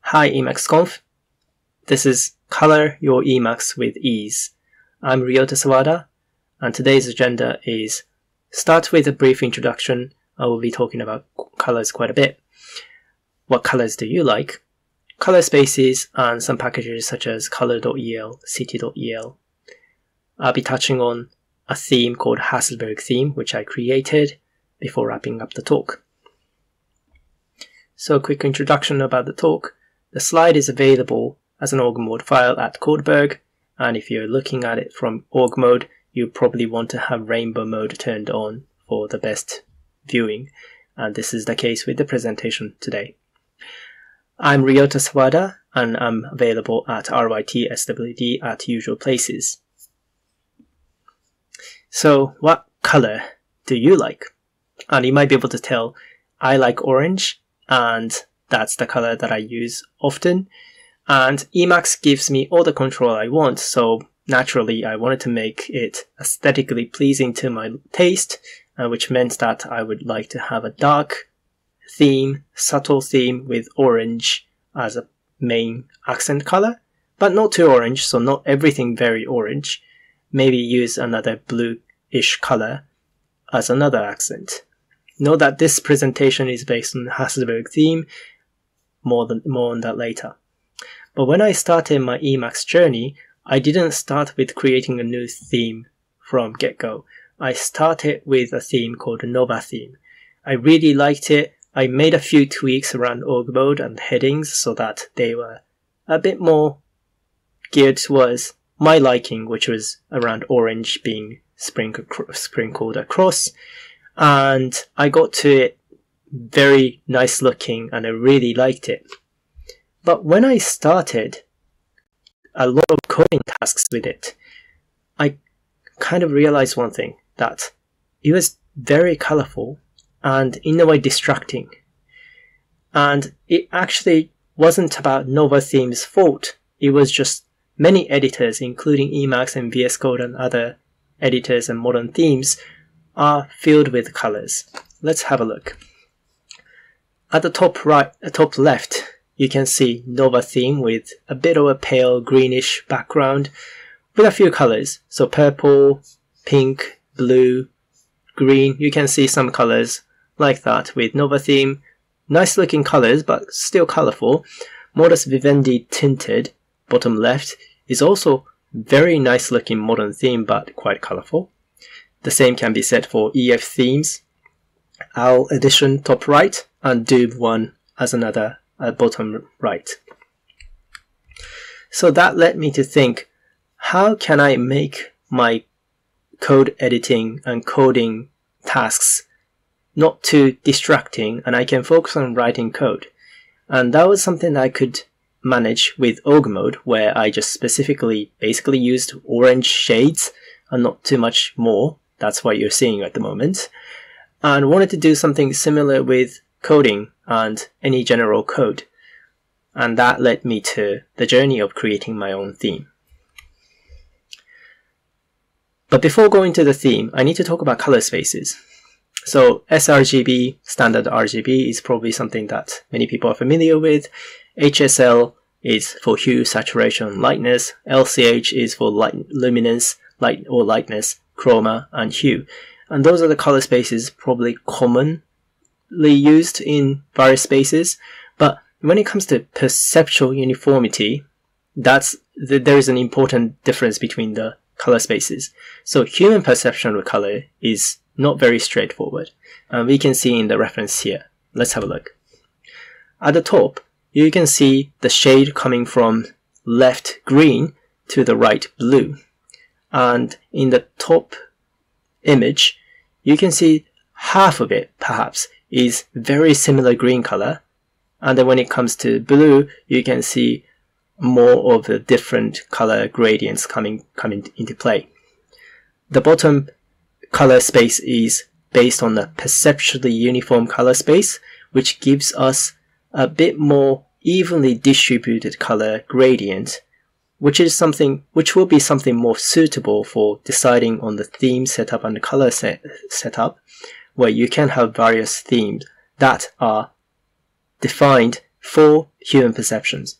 Hi Emacs this is Color Your Emacs with Ease. I'm Ryota Sawada, and today's agenda is start with a brief introduction. I will be talking about colors quite a bit. What colors do you like? Color spaces and some packages such as color.el, city.el. I'll be touching on a theme called Hasselberg theme, which I created before wrapping up the talk. So a quick introduction about the talk. The slide is available as an org mode file at Codeberg, and if you're looking at it from org mode, you probably want to have rainbow mode turned on for the best viewing, and this is the case with the presentation today. I'm Ryota Sawada, and I'm available at RYTSWD at usual places. So what color do you like? And you might be able to tell I like orange, and that's the color that I use often. And Emacs gives me all the control I want, so naturally I wanted to make it aesthetically pleasing to my taste, which meant that I would like to have a dark theme, subtle theme with orange as a main accent color, but not too orange, so not everything very orange. Maybe use another bluish color as another accent. Note that this presentation is based on the Hasselberg theme, more on that later. But when I started my Emacs journey, I didn't start with creating a new theme from get-go. I started with a theme called Nova theme. I really liked it. I made a few tweaks around org mode and headings so that they were a bit more geared towards my liking, which was around orange being sprinkled across. And I got to it very nice looking, and I really liked it. But when I started a lot of coding tasks with it, I kind of realized one thing, that it was very colorful and in a way distracting. And it actually wasn't about Nova Theme's fault. It was just many editors, including Emacs and VS Code and other editors and modern themes, are filled with colors. Let's have a look. At the top left, you can see Nova theme with a bit of a pale greenish background with a few colors. So purple, pink, blue, green. You can see some colors like that with Nova theme. Nice looking colors, but still colorful. Modus Vivendi tinted, bottom left, is also very nice looking modern theme, but quite colorful. The same can be said for EF themes. Owl Edition top right, and Doob one as another bottom right. So that led me to think, how can I make my code editing and coding tasks not too distracting, and I can focus on writing code? And that was something that I could manage with org mode, where I just specifically basically used orange shades and not too much more. That's what you're seeing at the moment. And wanted to do something similar with coding and any general code. And that led me to the journey of creating my own theme. But before going to the theme, I need to talk about color spaces. So sRGB, standard RGB, is probably something that many people are familiar with. HSL is for hue, saturation, lightness. LCH is for luminance, light or lightness, chroma, and hue. And those are the color spaces probably commonly used in various spaces. But when it comes to perceptual uniformity, there is an important difference between the color spaces. So human perception of color is not very straightforward. And we can see in the reference here. Let's have a look. At the top, you can see the shade coming from left green to the right blue. And in the top image, you can see half of it perhaps is very similar green color, and then when it comes to blue, you can see more of the different color gradients coming into play. The bottom color space is based on the perceptually uniform color space, which gives us a bit more evenly distributed color gradient, which will be something more suitable for deciding on the theme setup and the color setup, where you can have various themes that are defined for human perceptions.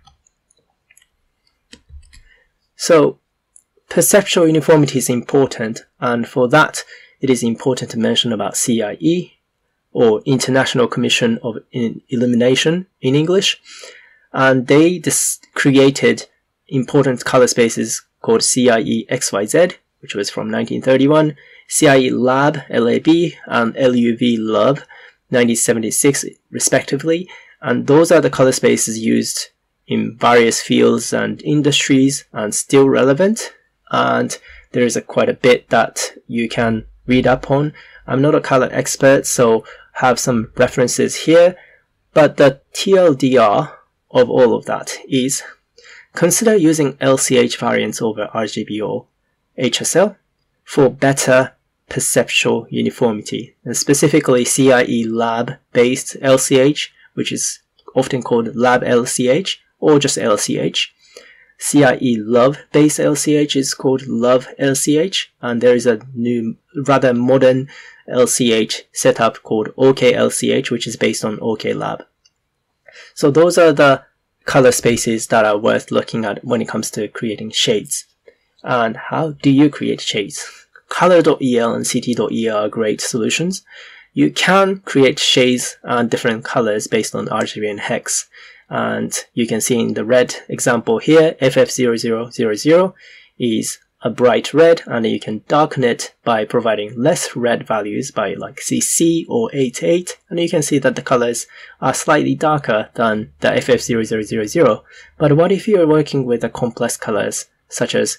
So perceptual uniformity is important, and for that it is important to mention about CIE, or International Commission of Illumination in English, and they created important color spaces called CIE XYZ, which was from 1931, CIE Lab LAB, and LUV Love 1976 respectively, and those are the color spaces used in various fields and industries and still relevant, and there is quite a bit that you can read up on. I'm not a color expert, so have some references here, but the TLDR of all of that is consider using LCH variants over RGB or HSL for better perceptual uniformity, and specifically CIE lab based LCH, which is often called lab LCH or just LCH. CIE Love based LCH is called Love LCH, and there is a new rather modern LCH setup called OK LCH, which is based on OK Lab. So those are the color spaces that are worth looking at when it comes to creating shades. And how do you create shades? Color.el and CT.el are great solutions. You can create shades and different colors based on RGB and hex. And you can see in the red example here, FF0000 is a bright red, and you can darken it by providing less red values by like CC or 88, and you can see that the colors are slightly darker than the FF0000. But what if you're working with the complex colors such as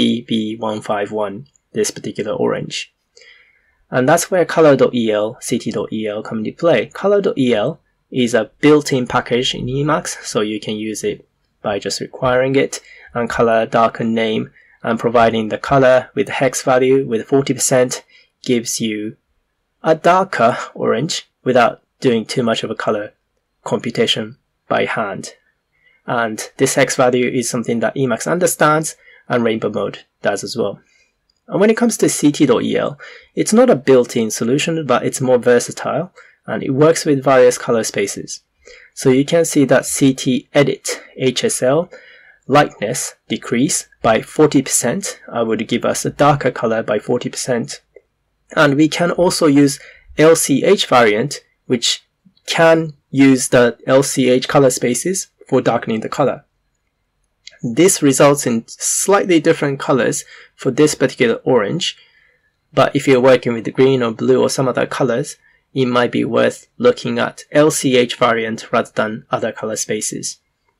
FBB151, this particular orange? And that's where color.el, CT.el come into play. Color.el is a built-in package in Emacs, so you can use it by just requiring it, and color darken name, and providing the color with hex value with 40% gives you a darker orange without doing too much of a color computation by hand. And this hex value is something that Emacs understands and Rainbow Mode does as well. And when it comes to CT.el, it's not a built-in solution, but it's more versatile, and it works with various color spaces. So you can see that CT edit HSL lightness decrease by 40%. I would give us a darker color by 40%. And we can also use LCH variant, which can use the LCH color spaces for darkening the color. This results in slightly different colors for this particular orange, but if you're working with the green or blue or some other colors, it might be worth looking at LCH variant rather than other color spaces.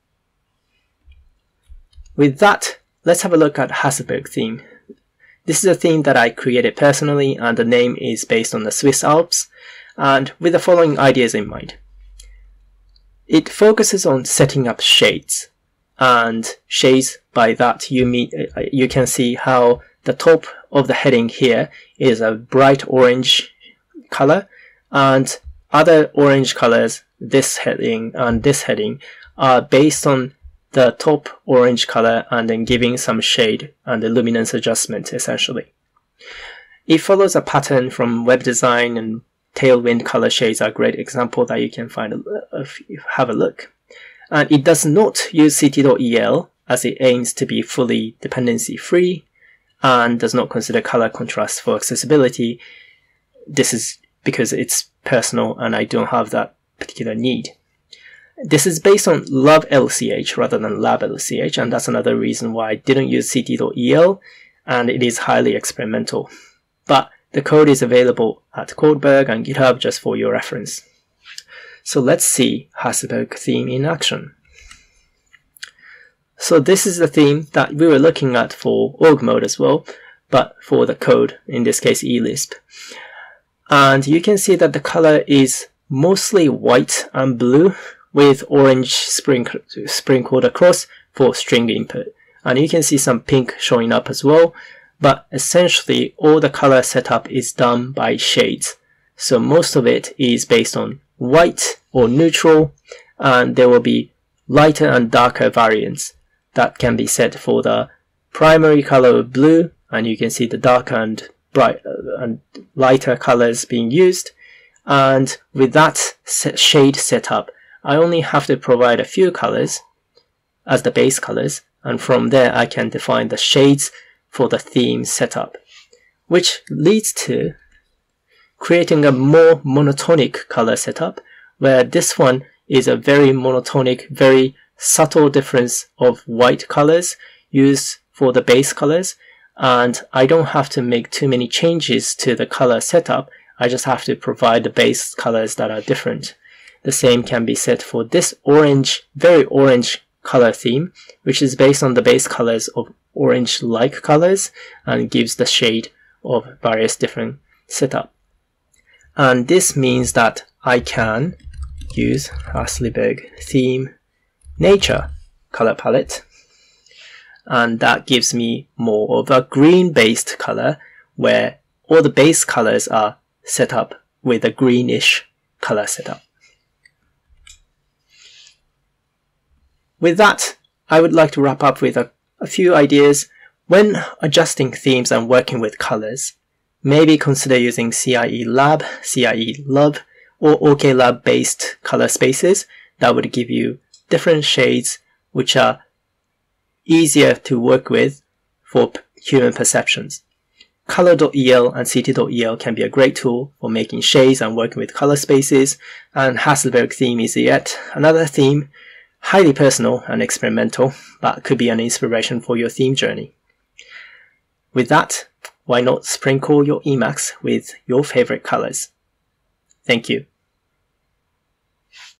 With that, let's have a look at Hasselberg theme. This is a theme that I created personally, and the name is based on the Swiss Alps, and with the following ideas in mind. It focuses on setting up shades, and shades, by that you can see how the top of the heading here is a bright orange color, and other orange colors, this heading and this heading, are based on the top orange color and then giving some shade and the luminance adjustment essentially. It follows a pattern from web design, and Tailwind color shades are a great example that you can find if you have a look. And it does not use CT.el as it aims to be fully dependency free and does not consider color contrast for accessibility. This is because it's personal and I don't have that particular need. This is based on Love LCH rather than Lab LCH, and that's another reason why I didn't use CT.el, and it is highly experimental. But the code is available at Codeberg and GitHub just for your reference. So let's see Hasselberg theme in action. So this is the theme that we were looking at for org mode as well, but for the code, in this case eLisp. And you can see that the color is mostly white and blue with orange sprinkled across for string input. And you can see some pink showing up as well, but essentially all the color setup is done by shades. So most of it is based on white or neutral, and there will be lighter and darker variants that can be set for the primary color of blue, and you can see the darker and bright and lighter colors being used. And with that shade setup, I only have to provide a few colors as the base colors, and from there I can define the shades for the theme setup, which leads to creating a more monotonic color setup, where this one is a very monotonic, very subtle difference of white colors used for the base colors, and I don't have to make too many changes to the color setup. I just have to provide the base colors that are different. The same can be said for this orange, very orange color theme, which is based on the base colors of orange-like colors and gives the shade of various different setup. And this means that I can use Hasselberg theme nature color palette, and that gives me more of a green-based color where all the base colors are set up with a greenish color setup. With that, I would like to wrap up with a few ideas. When adjusting themes and working with colors, maybe consider using CIE Lab, CIE Love, or OKLab based color spaces that would give you different shades which are easier to work with for human perceptions. Color.el and CT.el can be a great tool for making shades and working with color spaces, and Hasselberg theme is yet another theme, highly personal and experimental, but could be an inspiration for your theme journey. With that, why not sprinkle your Emacs with your favorite colors? Thank you.